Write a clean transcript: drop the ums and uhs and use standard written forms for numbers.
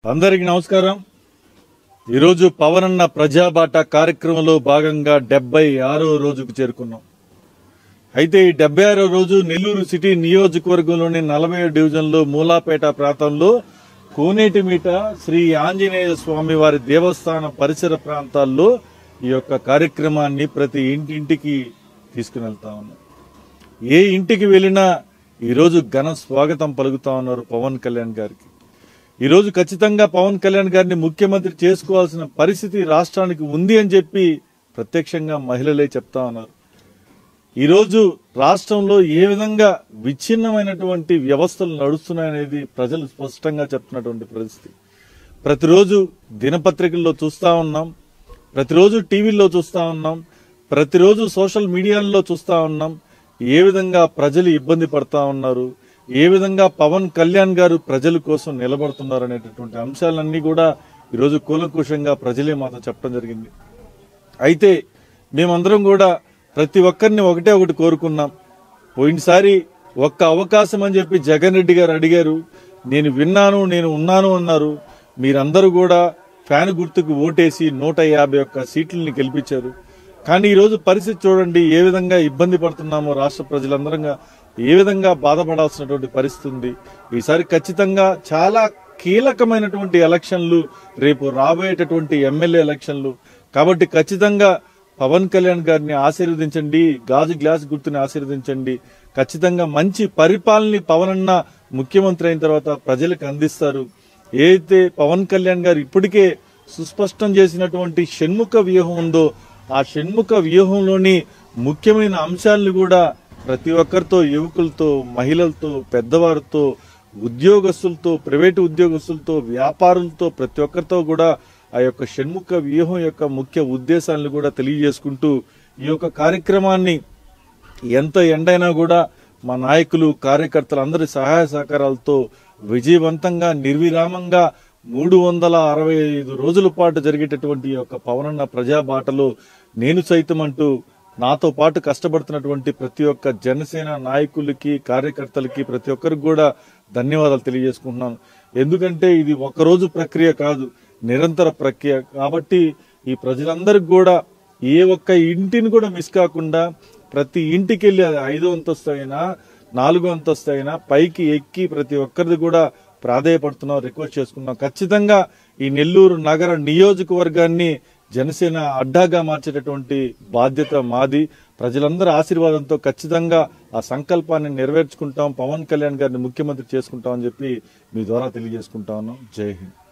అందరికీ నమస్కారం। ఈరోజు పవనన్న ప్రజాబాట కార్యక్రమంలో భాగంగా 76వ రోజుకు చేరుకున్నాం। అయితే ఈ 76వ రోజు నెల్లూరు సిటీ నియోజకవర్గంలోని 40వ డివిజన్లో మూలాపేట ప్రాంతంలో కోనేటిమీట శ్రీ ఆంజనేయ స్వామి వారి దేవస్థానం పరిసర ప్రాంతాల్లో ఈ యొక్క కార్యక్రమాన్ని ప్రతి ఇంటింటికి తీసుకుని వెళ్తా ఉన్నాం। ఏ ఇంటికి వెళ్ళినా ఈరోజు ఘన స్వాగతం పలుకుతా ఉన్నారు పవన్ కళ్యాణ్ గారికి। ఈరోజు ఖచ్చితంగా పవన్ కళ్యాణ్ గారిని ముఖ్యమంత్రి చేసుకోవాల్సిన పరిస్థితి రాష్ట్రానికి ఉంది అని చెప్పి ప్రత్యక్షంగా మహిళలే చెప్తా ఉన్నారు। ఈరోజు రాష్ట్రంలో ఏ విధంగా విచ్ఛిన్నమైనటువంటి వ్యవస్థలు నడుస్తున్నాయనేది ప్రజలు స్పష్టంగా చెప్తున్నటువంటి పరిస్థితి। ప్రతిరోజు దినపత్రికల్లో చూస్తా ఉన్నాం, ప్రతిరోజు టీవీల్లో చూస్తా ఉన్నాం, ప్రతిరోజు సోషల్ మీడియాలో చూస్తా ఉన్నాం ఏ విధంగా ప్రజలు ఇబ్బంది పడతా ఉన్నారు, ఏ విధంగా పవన్ కళ్యాణ్ గారు ప్రజల కోసం నిలబడుతున్నారు అనేటటువంటి అంశాలన్నీ కూడా ఈరోజు కూలంకుషంగా ప్రజలే మాతో చెప్పడం జరిగింది। అయితే మేమందరం కూడా ప్రతి ఒక్కరిని ఒకటి కోరుకున్నాం। పోయినసారి ఒక్క అవకాశం అని చెప్పి జగన్ రెడ్డి గారు అడిగారు, నేను విన్నాను, నేను ఉన్నాను అన్నారు। మీరందరూ కూడా ఫ్యాన్ గుర్తుకు ఓటేసి 151 సీట్లని గెలిపించారు। కానీ ఈరోజు పరిస్థితి చూడండి, ఏ విధంగా ఇబ్బంది పడుతున్నామో రాష్ట్ర ప్రజలందరంగా ఏ విధంగా బాధపడాల్సినటువంటి పరిస్థితి ఉంది। ఈసారి ఖచ్చితంగా చాలా కీలకమైనటువంటి ఎలక్షన్లు, రేపు రాబోయేటటువంటి ఎమ్మెల్యే ఎలక్షన్లు కాబట్టి ఖచ్చితంగా పవన్ కళ్యాణ్ గారిని ఆశీర్వదించండి, గాజు గ్లాస్ గుర్తుని ఆశీర్వదించండి। ఖచ్చితంగా మంచి పరిపాలన పవనన్న ముఖ్యమంత్రి అయిన తర్వాత ప్రజలకు అందిస్తారు। ఏదైతే పవన్ కళ్యాణ్ గారు ఇప్పటికే సుస్పష్టం చేసినటువంటి షణ్ముఖ వ్యూహం ఉందో ఆ షణ్ముఖ వ్యూహంలోని ముఖ్యమైన అంశాలను కూడా ప్రతి ఒక్కరితో, యువకులతో, మహిళలతో, పెద్దవారితో, ఉద్యోగస్తులతో, ప్రైవేటు ఉద్యోగస్తులతో, వ్యాపారులతో ప్రతి ఒక్కరితో కూడా ఆ యొక్క షణ్ముఖ వ్యూహం యొక్క ముఖ్య ఉద్దేశాలను కూడా తెలియజేసుకుంటూ ఈ యొక్క కార్యక్రమాన్ని ఎంత ఎండైనా కూడా మా నాయకులు, కార్యకర్తలు అందరి సహాయ సహకారాలతో విజయవంతంగా నిర్విరామంగా 365 రోజుల పాటు జరిగేటటువంటి యొక్క పవనన్న ప్రజాబాటలో నేను సైతం అంటూ నాతో పాటు కష్టపడుతున్నటువంటి ప్రతి ఒక్క జనసేన నాయకులకి, కార్యకర్తలకి ప్రతి ఒక్కరికి కూడా ధన్యవాదాలు తెలియజేసుకుంటున్నాను। ఎందుకంటే ఇది ఒక్కరోజు ప్రక్రియ కాదు, నిరంతర ప్రక్రియ కాబట్టి ఈ ప్రజలందరికీ కూడా ఏ ఒక్క ఇంటిని కూడా మిస్ కాకుండా ప్రతి ఇంటికి వెళ్ళి 5వ అంతస్తు అయినా 4వ అంతస్తు అయినా పైకి ఎక్కి ప్రతి ఒక్కరిది కూడా ప్రాధేయపడుతున్నాం, రిక్వెస్ట్ చేసుకున్నాం। ఖచ్చితంగా ఈ నెల్లూరు నగర నియోజకవర్గాన్ని జనసేన అడ్డాగా మార్చేటటువంటి బాధ్యత మాది। ప్రజలందరి ఆశీర్వాదంతో ఖచ్చితంగా ఆ సంకల్పాన్ని నెరవేర్చుకుంటాం, పవన్ కళ్యాణ్ గారిని ముఖ్యమంత్రి చేసుకుంటామని చెప్పి మీ ద్వారా తెలియజేసుకుంటా ఉన్నాం। జై హింద్।